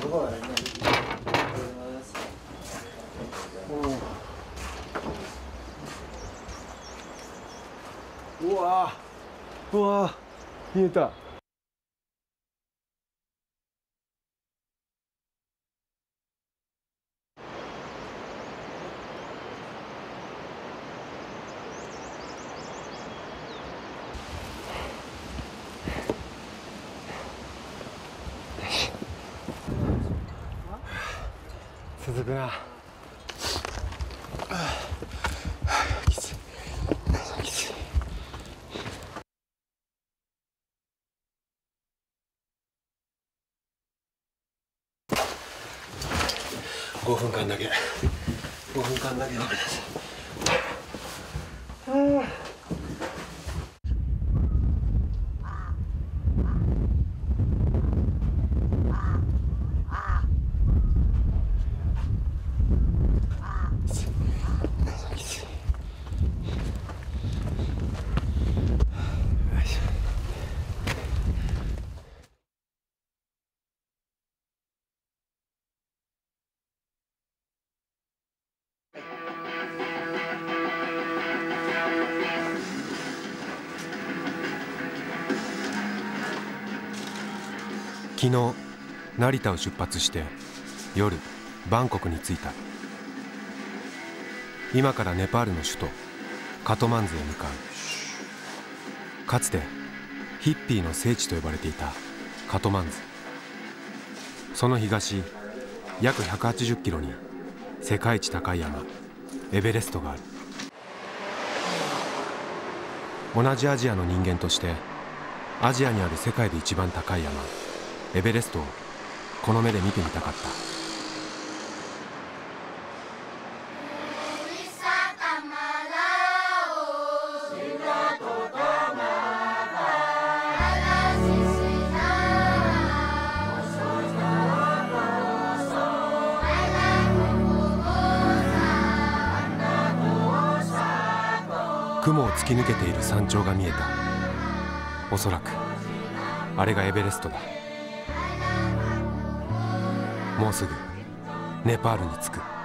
うわー、うわー、見えた。続くな。きつい。きつい。5分間だけ。5分間だけ。昨日成田を出発して夜バンコクに着いた。今からネパールの首都カトマンズへ向かう。かつてヒッピーの聖地と呼ばれていたカトマンズ。その東約180キロに世界一高い山エベレストがある。同じアジアの人間としてアジアにある世界で一番高い山エベレストをこの目で見てみたかった。雲を突き抜けている山頂が見えた。おそらくあれがエベレストだ。もうすぐネパールに着く。